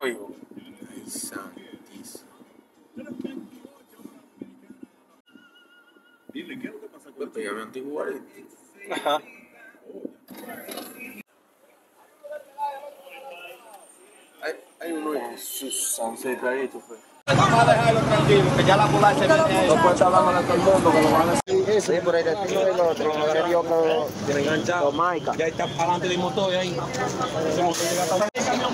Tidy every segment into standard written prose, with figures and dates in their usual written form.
Oigo. Ay, santísimo. Pégame antiguo. Ajá. Hay uno de sus sansetaditos, pues. Vamos a dejarlo tranquilo, que ya la ambulancia viene ahí. No puede estar hablando a todo el mundo que lo van a hacer. Sí, por el destino del otro, no le dio que Tiene enganchado. Tomaica. Ya está para adelante del motor ahí. Ese motor llega hasta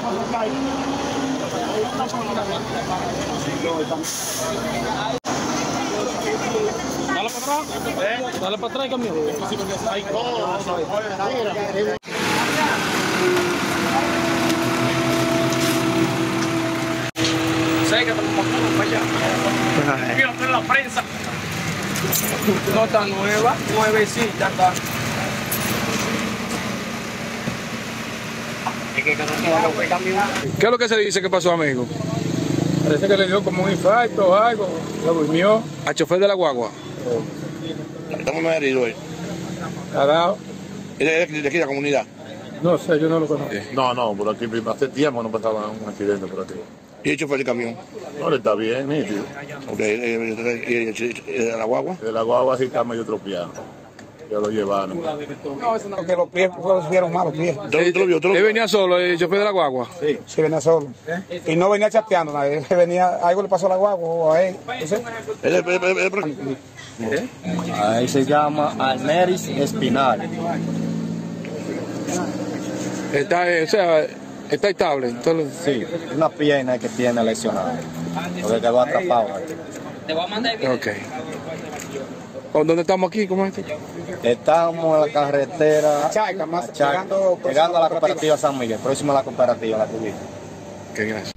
dale para atrás. Dale para atrás, camión. Ahí. Sé que te lo pongo para allá. Mira, en la prensa. No está nueva, nuevecita está. ¿Qué es lo que se dice que pasó, amigo? Parece que le dio como un infarto o algo, lo durmió. ¿Al chofer de la guagua? Estamos más heridos hoy. ¿Ha dado? ¿Es de aquí la comunidad? No sé, yo no lo conozco. No, por aquí hace tiempo no pasaba un accidente por aquí. ¿Y el chofer del camión? No, le está bien, nítido. Ok, ¿y la guagua? De la guagua sí está medio tropiado. Ya lo llevaron. No, eso no, que los pies se vieron mal, los pies. ¿Tú lo vio? ¿Él venía solo, el chofer de la guagua? Sí, venía solo. Y no venía chateando nadie, venía, algo le pasó a la guagua o a él. Ahí se llama Almeris Espinal. Está, o sea, está estable. Entonces, Sí, una pierna que tiene lesionada. Porque quedó atrapado. ok. ¿Dónde estamos aquí? ¿Cómo es esto? Estamos en la carretera Chaca, más Chaca, llegando a la cooperativa San Miguel, próximo a la cooperativa, la que Ok, gracias.